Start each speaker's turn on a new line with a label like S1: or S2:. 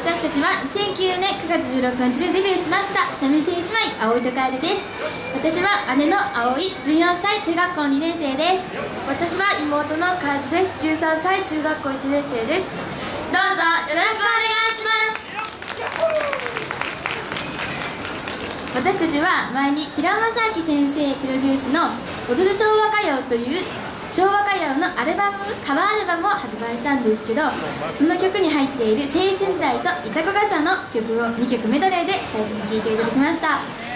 S1: 私たちは2009年9月16日にデビューしました三味線姉妹葵と楓です。私は姉の葵、14歳、中学校2年生です。
S2: 私は妹の楓です。13歳、中学校1年生です。
S1: どうぞよろしくお願いします。私たちは前に平尾正明先生プロデュースの「踊る昭和歌謡」という昭和歌謡のカバーアルバムを発売したんですけど、その曲に入っている「青春時代」と「潮来笠」の曲を2曲メドレーで最初に聴いていただきました。